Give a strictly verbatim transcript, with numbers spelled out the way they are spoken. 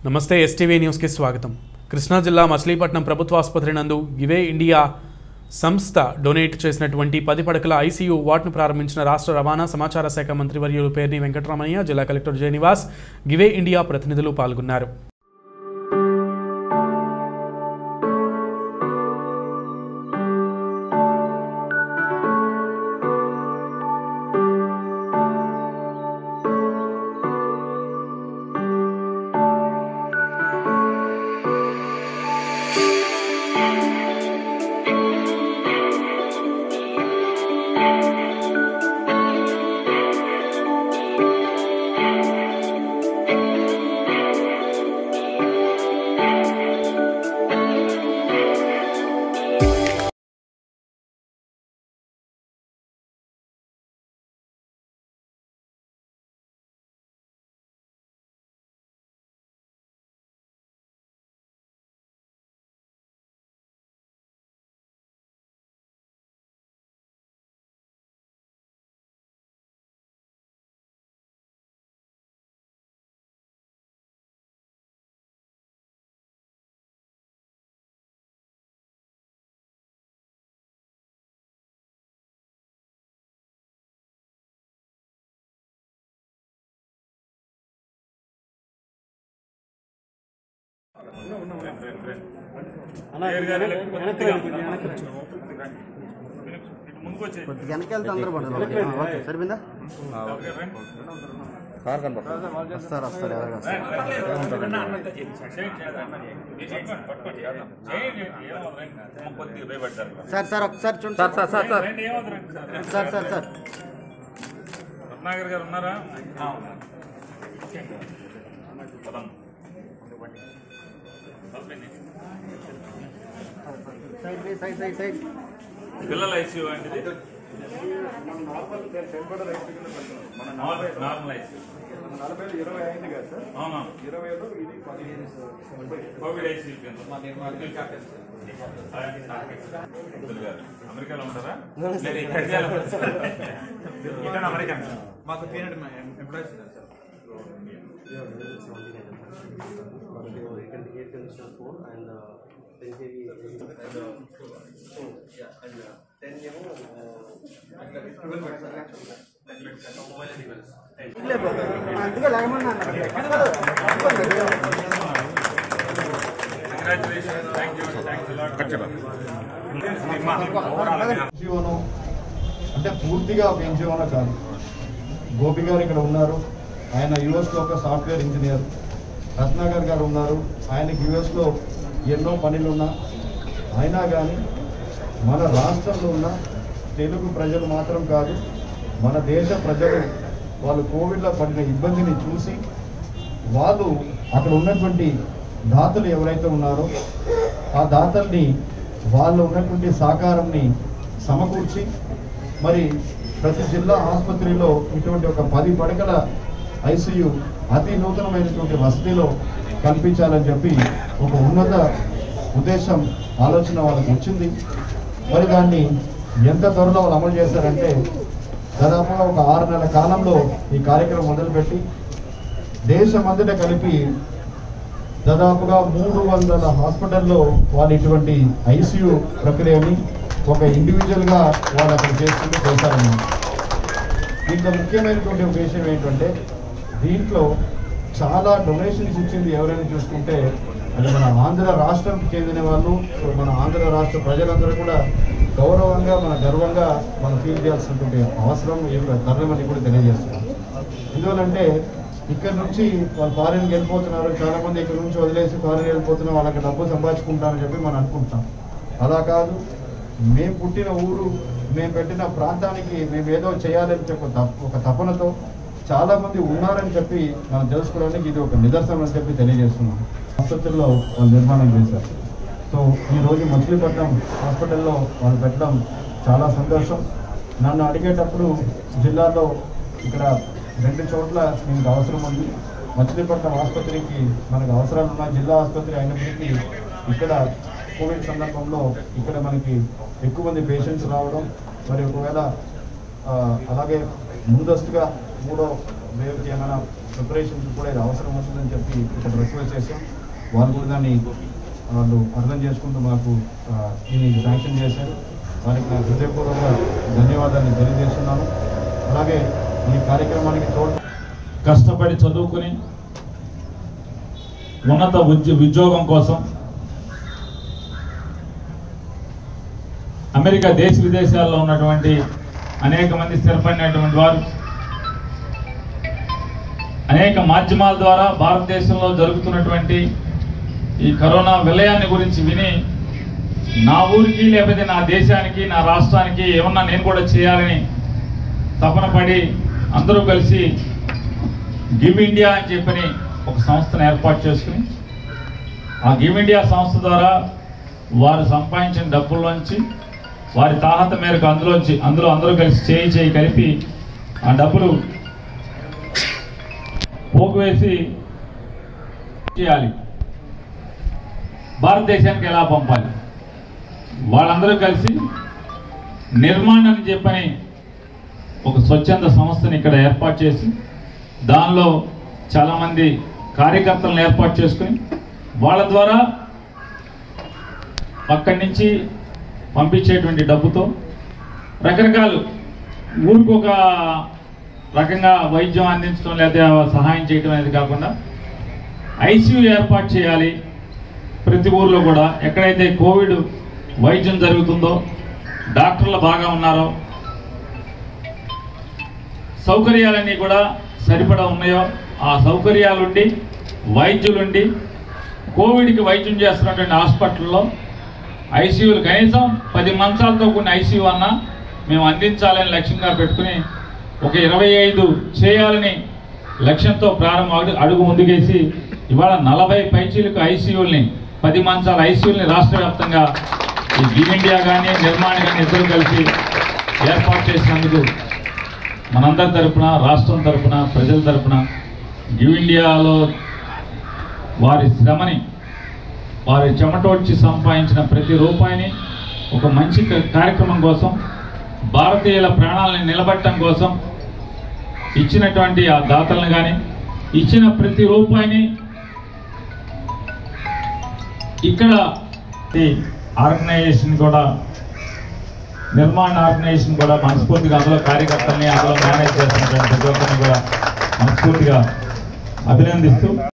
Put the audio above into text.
నమస్తే STV news కి స్వాగతం. కృష్ణా జిల్లా మచిలీపట్నం ప్రభుత్వ ఆసుపత్రి నందు గివే ఇండియా సంస్థ డొనేట్ చేసినటువంటి పది పడకల ఐసీయూ వార్డును ప్రారంభించిన రాష్ట్ర రవాణా సమాచార శాఖ మంత్రి వర్యులు పేర్ని వెంకటరమణయ్య, జిల్లా కలెక్టర్ జయనివాస్, గివే ఇండియా ప్రతినిధులు పాల్గొన్నారు. వెనకెళ్తే అందరూ సరిపోయిందా వస్తారు వస్తారు ఎవరు సార్ సార్ ఒకసారి చూడండి sir sir sir sir sir sir sir Ratnakar garu ఉన్నారా? సైడ్ సైడ్ సైడ్ సైడ్ పిల్లల ఐసీయూ అండి, నార్మల్ ఐసీయూ నలభై ఇరవై అయింది కదా సార్. అవునా? ఇరవై ఏళ్ళు ఇది పదిహేను కోవిడ్ ఐసీయూ అమెరికాలో ఉంటారా? ఇక్కడ అమెరికా మాకు ఎంప్లాయీస్ సార్. అందుకే లేకమన్నా ఎన్జిఓను అంటే పూర్తిగా ఒక ఎన్జిఓనో కాదు. గోపి గారు ఇక్కడ ఉన్నారు, ఆయన యుఎస్లో ఒక సాఫ్ట్వేర్ ఇంజనీర్. రత్నాకర్ గారు ఉన్నారు, ఆయనకి యుఎస్లో ఎన్నో పనులు ఉన్నా అయినా కానీ మన రాష్ట్రంలో ఉన్న తెలుగు ప్రజలు మాత్రం కాదు, మన దేశ ప్రజలు వాళ్ళు కోవిడ్లో పడిన ఇబ్బందిని చూసి వాళ్ళు అక్కడ ఉన్నటువంటి దాతలు ఎవరైతే ఉన్నారో ఆ దాతల్ని వాళ్ళు ఉన్నటువంటి సహకారాన్ని సమకూర్చి మరి ప్రతి జిల్లా ఆసుపత్రిలో ఇటువంటి ఒక పది పడకల ఐసీయూ అతి నూతనమైనటువంటి వసతిలో కల్పించాలని చెప్పి ఒక ఉన్నత ఉద్దేశం ఆలోచన వాళ్ళకి వచ్చింది. మరి దాన్ని ఎంత త్వరలో వాళ్ళు అమలు చేశారంటే దాదాపుగా ఒక ఆరు నెలల కాలంలో ఈ కార్యక్రమం మొదలుపెట్టి దేశమంతట కలిపి దాదాపుగా మూడు వందల హాస్పిటల్లో వాళ్ళు ఇటువంటి ఐసీయూ ప్రక్రియని ఒక ఇండివిజువల్గా వాళ్ళు అక్కడ చేసుకుంటూ చేశారని. దీంట్లో ముఖ్యమైనటువంటి ఒక విషయం ఏంటంటే దీంట్లో చాలా డొనేషన్స్ ఇచ్చింది ఎవరైనా చూసుకుంటే అది మన ఆంధ్ర రాష్ట్రంకి చెందిన వాళ్ళు. సో మన ఆంధ్ర రాష్ట్ర ప్రజలందరూ కూడా గౌరవంగా మన గర్వంగా మనం ఫీల్ చేయాల్సినటువంటి అవసరం తరలిమని కూడా తెలియజేస్తున్నాం. ఎందువల్లంటే ఇక్కడ నుంచి వాళ్ళు ఫారిన్కి వెళ్ళిపోతున్నారు, చాలామంది ఇక్కడ నుంచి వదిలేసి ఫారిన్ వెళ్ళిపోతున్నారు, వాళ్ళకి డబ్బు సంపాదించుకుంటారని చెప్పి మనం అనుకుంటాం. అలా కాదు, మేము పుట్టిన ఊరు, మేము పెట్టిన ప్రాంతానికి మేము ఏదో చేయాలని చెప్పి ఒక తపనతో చాలామంది ఉన్నారని చెప్పి మనం తెలుసుకోవడానికి ఇది ఒక నిదర్శనం అని చెప్పి తెలియజేస్తున్నాం. ఆసుపత్రిలో వాళ్ళు నిర్మాణం చేశారు. సో ఈరోజు మచిలీపట్నం హాస్పిటల్లో వాళ్ళు పెట్టడం చాలా సంతోషం. నన్ను అడిగేటప్పుడు జిల్లాలో ఇక్కడ రెండు చోట్ల మీకు అవసరం ఉంది, మచిలీపట్నం ఆసుపత్రికి మనకు అవసరాలు ఉన్న జిల్లా ఆసుపత్రి అయినప్పటికీ ఇక్కడ కోవిడ్ సందర్భంలో ఇక్కడ మనకి ఎక్కువ మంది పేషెంట్స్ రావడం, మరి ఒకవేళ అలాగే ముందస్తుగా మూడో వేవ్కి ఏమైనా ప్రిపరేషన్స్ కూడా ఇది అవసరం వస్తుందని చెప్పి ఇక్కడ రిక్వెస్ట్ చేసాం. వాళ్ళు కూడా దాన్ని వాళ్ళు అర్థం చేసుకుంటూ మాకు దీన్ని శాంక్షన్ చేశారు. వారికి నా హృదయపూర్వక ధన్యవాదాన్ని తెలియజేస్తున్నాను. అలాగే ఈ కార్యక్రమానికి తోడు కష్టపడి చదువుకుని ఉన్నత ఉద్యోగం కోసం అమెరికా దేశ విదేశాల్లో ఉన్నటువంటి అనేక మంది స్థిరపడినటువంటి వారు అనేక మాధ్యమాల ద్వారా భారతదేశంలో జరుగుతున్నటువంటి ఈ కరోనా విలయాన్ని గురించి విని నా ఊరికి లేకపోతే నా దేశానికి నా రాష్ట్రానికి ఏమన్నా నేను కూడా చేయాలని తపన పడి అందరూ కలిసి గివ్ ఇండియా అని చెప్పని ఒక సంస్థను ఏర్పాటు చేసుకుని ఆ గివ్ ఇండియా సంస్థ ద్వారా వారు సంపాదించిన డబ్బుల్లోంచి వారి తాహత మేరకు అందులోంచి అందులో అందరూ కలిసి చేయి చేయి కలిపి ఆ డబ్బులు పోగు వేసి చేయాలి, భారతదేశానికి ఎలా పంపాలి. వాళ్ళందరూ కలిసి నిర్మాణం అని చెప్పని ఒక స్వచ్ఛంద సంస్థని ఇక్కడ ఏర్పాటు చేసి దానిలో చాలామంది కార్యకర్తలను ఏర్పాటు చేసుకుని వాళ్ళ ద్వారా అక్కడి నుంచి పంపించేటువంటి డబ్బుతో రకరకాలు ఊరికి ఒక రకంగా వైద్యం అందించడం లేదా సహాయం చేయడం అనేది కాకుండా ఐసీయూ ఏర్పాటు చేయాలి. ప్రతి ఊర్లో కూడా ఎక్కడైతే కోవిడ్ వైద్యం జరుగుతుందో, డాక్టర్లు బాగా ఉన్నారో, సౌకర్యాలన్నీ కూడా సరిపడా ఉన్నాయో ఆ సౌకర్యాలుండి వైద్యులుండి కోవిడ్కి వైద్యం చేస్తున్నటువంటి హాస్పిటల్లో ఐసీయూలు కనీసం పది మంచాలతో కొన్ని ఐసీయూ అన్నా మేము అందించాలని లక్ష్యంగా పెట్టుకుని ఒక ఇరవై ఐదు చేయాలని లక్ష్యంతో ప్రారంభం అడుగు ముందుకేసి ఇవాళ నలభై పైచీలకు ఐసీయూల్ని పది మంచాల ఐసీయూల్ని రాష్ట్ర వ్యాప్తంగా ఈ గివ్ ఇండియా కానీ నిర్మాణ కానీ ఇద్దరు కలిసి ఏర్పాటు చేసినందుకు మనందరి తరఫున రాష్ట్రం తరఫున ప్రజల తరఫున గివ్ ఇండియాలో వారి శ్రమని వారి చెమటోడ్చి సంపాదించిన ప్రతి రూపాయిని ఒక మంచి కార్యక్రమం కోసం భారతీయుల ప్రాణాలను నిలబెట్టడం కోసం ఇచ్చినటువంటి ఆ దాతలను కానీ ఇచ్చిన ప్రతి రూపాయిని ఇక్కడ ఆర్గనైజేషన్ కూడా నిర్మాణ ఆర్గనైజేషన్ కూడా మనస్ఫూర్తిగా అందులో కార్యకర్తల్ని అందులో మేనేజ్ చేస్తున్నటువంటి ప్రతి ఒక్కరిని కూడా మనస్ఫూర్తిగా అభినందిస్తూ